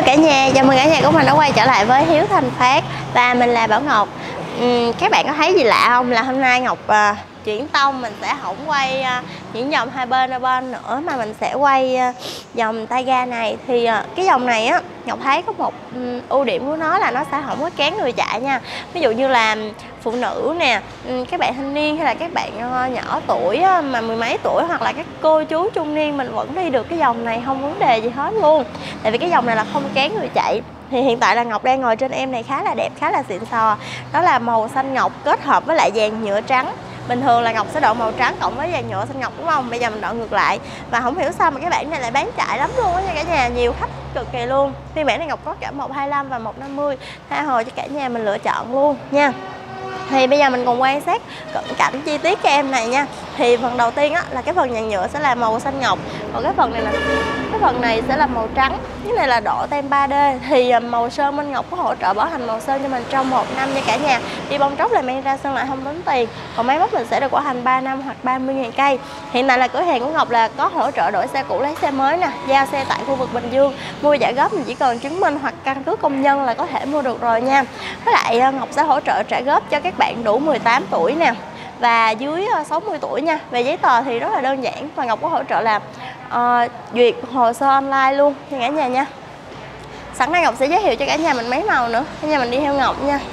Hello cả nhà, chào mừng cả nhà của mình đã quay trở lại với Hiếu Thành Phát và mình là Bảo Ngọc. Các bạn có thấy gì lạ không? Là hôm nay Ngọc chuyển tông, mình sẽ không quay những dòng hai bên nữa mà mình sẽ quay dòng tay ga này. Thì cái dòng này á, Ngọc thấy có một ưu điểm của nó là nó sẽ không có kén người chạy nha. Ví dụ như là phụ nữ nè, các bạn thanh niên hay là các bạn nhỏ tuổi mà mười mấy tuổi, hoặc là các cô chú trung niên, mình vẫn đi được cái dòng này không vấn đề gì hết luôn. Tại vì cái dòng này là không kén người chạy. Thì hiện tại là Ngọc đang ngồi trên em này khá là đẹp, khá là xịn sò. Đó là màu xanh ngọc kết hợp với lại dàn nhựa trắng. Bình thường là Ngọc sẽ độ màu trắng cộng với dàn nhựa xanh ngọc đúng không? Bây giờ mình độ ngược lại. Và không hiểu sao mà cái bản này lại bán chạy lắm luôn á nha cả nhà, nhiều khách cực kỳ luôn. Phiên bản này Ngọc có cả 125 và 150, tha hồ cho cả nhà mình lựa chọn luôn nha. Thì bây giờ mình cùng quan sát cận cảnh chi tiết cái em này nha. Thì phần đầu tiên á, là cái phần dàn nhựa sẽ là màu xanh ngọc. Còn cái phần này là cái phần này sẽ là màu trắng. Cái này là độ tem 3D. Thì màu sơn bên Ngọc có hỗ trợ bảo hành màu sơn cho mình trong 1 năm nha cả nhà. Đi bong tróc là mang ra sơn lại không tính tiền. Còn máy móc mình sẽ được bảo hành 3 năm hoặc 30.000 cây. Hiện tại là cửa hàng của Ngọc là có hỗ trợ đổi xe cũ lấy xe mới nè, giao xe tại khu vực Bình Dương. Mua trả góp mình chỉ cần chứng minh hoặc căn cước công dân là có thể mua được rồi nha. Với lại Ngọc sẽ hỗ trợ trả góp cho các bạn đủ 18 tuổi nè và dưới 60 tuổi nha. Về giấy tờ thì rất là đơn giản và Ngọc có hỗ trợ là duyệt hồ sơ online luôn nha cả nhà nha. Sẵn đây Ngọc sẽ giới thiệu cho cả nhà mình mấy màu nữa. Cả nhà mình đi theo Ngọc nha.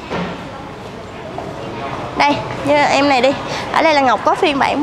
Đây, như em này đi. Ở đây là Ngọc có phiên bản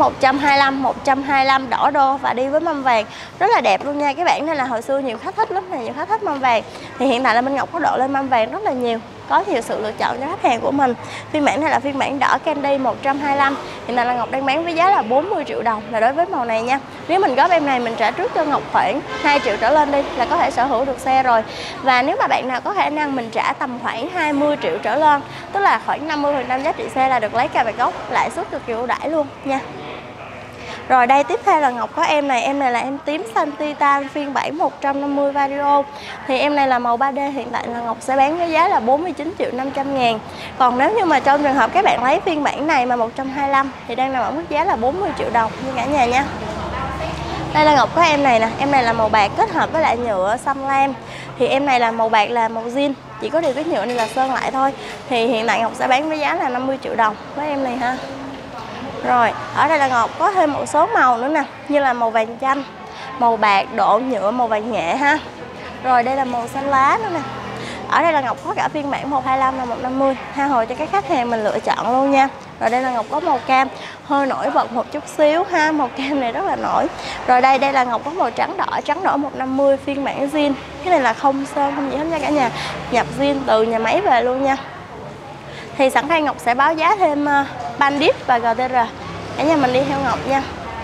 125 đỏ đô và đi với mâm vàng. Rất là đẹp luôn nha. Cái bản này là hồi xưa nhiều khách thích lắm này, nhiều khách thích mâm vàng. Thì hiện tại là bên Ngọc có độ lên mâm vàng rất là nhiều. Có nhiều sự lựa chọn cho khách hàng của mình. Phiên bản này là phiên bản đỏ candy 125. Hiện tại là Ngọc đang bán với giá là 40 triệu đồng là đối với màu này nha. Nếu mình góp em này mình trả trước cho Ngọc khoảng 2 triệu trở lên đi là có thể sở hữu được xe rồi. Và nếu mà bạn nào có khả năng mình trả tầm khoảng 20 triệu trở lên, tức là khoảng 50% giá trị xe là được lấy cả bạc gốc, lãi suất cực kỳ ưu đãi luôn nha. Rồi đây tiếp theo là Ngọc có em này là em tím xanh titan phiên bản 150 Vario. Thì em này là màu 3D, hiện tại là Ngọc sẽ bán với giá là 49 triệu 500 ngàn. Còn nếu như mà trong trường hợp các bạn lấy phiên bản này mà 125 thì đang nằm ở mức giá là 40 triệu đồng như cả nhà nha. Đây là Ngọc có em này nè, em này là màu bạc kết hợp với lại nhựa xăm lam. Thì em này là màu bạc là màu zin, chỉ có điều cái nhựa này là sơn lại thôi. Thì hiện tại Ngọc sẽ bán với giá là 50 triệu đồng với em này ha. Rồi, ở đây là Ngọc có thêm một số màu nữa nè, như là màu vàng chanh, màu bạc, độ nhựa màu vàng nhẹ ha. Rồi đây là màu xanh lá nữa nè. Ở đây là Ngọc có cả phiên bản 125 và 150, tha hồ cho các khách hàng mình lựa chọn luôn nha. Rồi đây là Ngọc có màu cam, hơi nổi bật một chút xíu ha, màu cam này rất là nổi. Rồi đây là Ngọc có màu trắng đỏ 150 phiên bản zin. Cái này là không sơn không gì hết nha cả nhà, nhập zin từ nhà máy về luôn nha. Thì sẵn đây Ngọc sẽ báo giá thêm Bandit và GTR. Cả nhà mình đi theo Ngọc nha.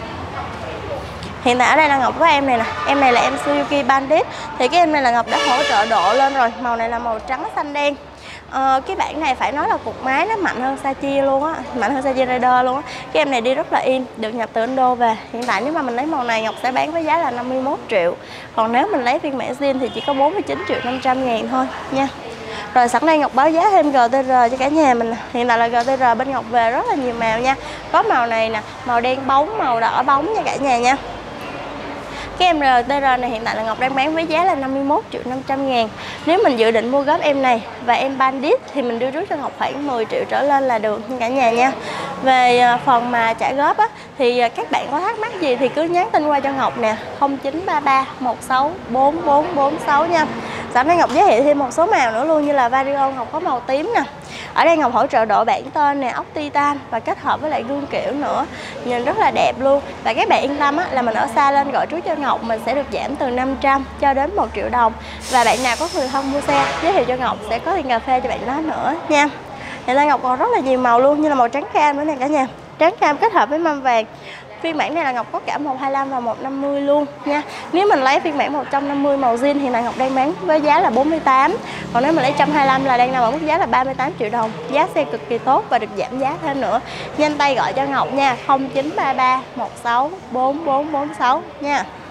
Hiện tại ở đây là Ngọc có em này nè. Em này là em Suzuki Bandit. Thì cái em này là Ngọc đã hỗ trợ độ lên rồi. Màu này là màu trắng xanh đen. Cái bản này phải nói là cục máy nó mạnh hơn Sachi luôn á, mạnh hơn Sachi Rider luôn á. Cái em này đi rất là im, được nhập từ Indo về. Hiện tại nếu mà mình lấy màu này Ngọc sẽ bán với giá là 51 triệu. Còn nếu mình lấy phiên bản zin thì chỉ có 49 triệu 500 ngàn thôi nha. Rồi sẵn đây Ngọc báo giá thêm GTR cho cả nhà mình. Hiện tại là GTR bên Ngọc về rất là nhiều màu nha. Có màu này nè, màu đen bóng, màu đỏ bóng nha cả nhà nha. Cái em GTR này hiện tại là Ngọc đang bán với giá là 51 triệu 500 ngàn. Nếu mình dự định mua góp em này và em Bandit thì mình đưa trước cho Ngọc khoảng 10 triệu trở lên là được nha cả nhà nha. Về phần mà trả góp á, thì các bạn có thắc mắc gì thì cứ nhắn tin qua cho Ngọc nè, 0933 16 4446 nha. Sẵn đây Ngọc giới thiệu thêm một số màu nữa luôn, như là Vario Ngọc có màu tím nè. Ở đây Ngọc hỗ trợ độ bản tên nè, ốc titan và kết hợp với lại gương kiểu nữa, nhìn rất là đẹp luôn. Và các bạn yên tâm á, là mình ở xa lên gọi trước cho Ngọc mình sẽ được giảm từ 500 cho đến 1 triệu đồng. Và bạn nào có người thân mua xe giới thiệu cho Ngọc sẽ có tiền cà phê cho bạn đó nữa nha. Hiện tại Ngọc còn rất là nhiều màu luôn, như là màu trắng cam nữa nè cả nhà, trắng cam kết hợp với mâm vàng. Phiên bản này là Ngọc có cả 125 và 150 luôn nha. Nếu mình lấy phiên bản 150 màu zin thì Ngọc đang bán với giá là 48. Còn nếu mình lấy 125 là đang nằm ở mức giá là 38 triệu đồng. Giá xe cực kỳ tốt và được giảm giá thêm nữa. Nhanh tay gọi cho Ngọc nha, 0933 16 4446 nha.